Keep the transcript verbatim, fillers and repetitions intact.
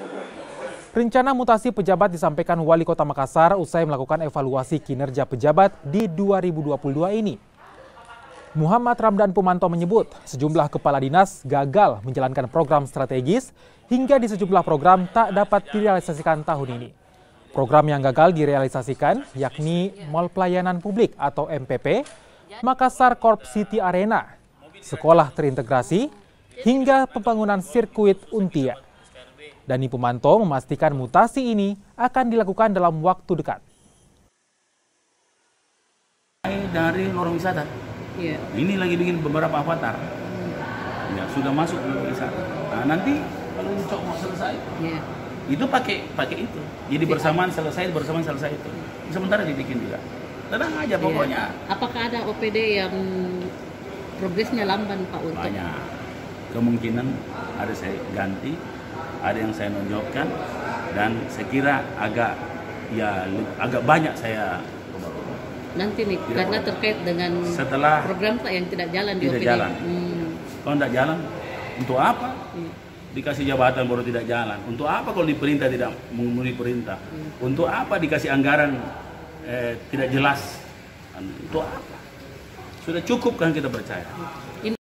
Rencana mutasi pejabat disampaikan Wali Kota Makassar usai melakukan evaluasi kinerja pejabat di dua ribu dua puluh dua ini. Muhammad Ramdan Pumanto menyebut sejumlah kepala dinas gagal menjalankan program strategis hingga di sejumlah program tak dapat direalisasikan tahun ini. Program yang gagal direalisasikan yakni Mall Pelayanan Publik atau M P P, Makassar Corp City Arena, sekolah terintegrasi, hingga pembangunan sirkuit Untia. Dani Pumanto memastikan mutasi ini akan dilakukan dalam waktu dekat. Dari lorong wisata, ya. Ini lagi bikin beberapa avatar, ya sudah masuk ke lorong wisata. Nah, nanti kalau ini cok mau selesai, ya. Itu pakai pakai itu. Jadi bersamaan selesai, bersamaan selesai itu. Sementara dibikin juga. Tenang aja pokoknya. Ya. Apakah ada O P D yang progresnya lamban Pak untuk? Banyak. Kemungkinan ada saya ganti, ada yang saya nonjokkan, dan saya kira agak ya agak banyak saya nanti nih tidak karena terkait dengan setelah program Pak yang tidak jalan di tidak O P D. Jalan. Hmm. Kalau tidak jalan, untuk apa? Hmm. Dikasih jabatan baru tidak jalan. Untuk apa kalau diperintah tidak memenuhi perintah? Hmm. Untuk apa dikasih anggaran eh, tidak jelas? Untuk apa? Sudah cukup kan kita percaya.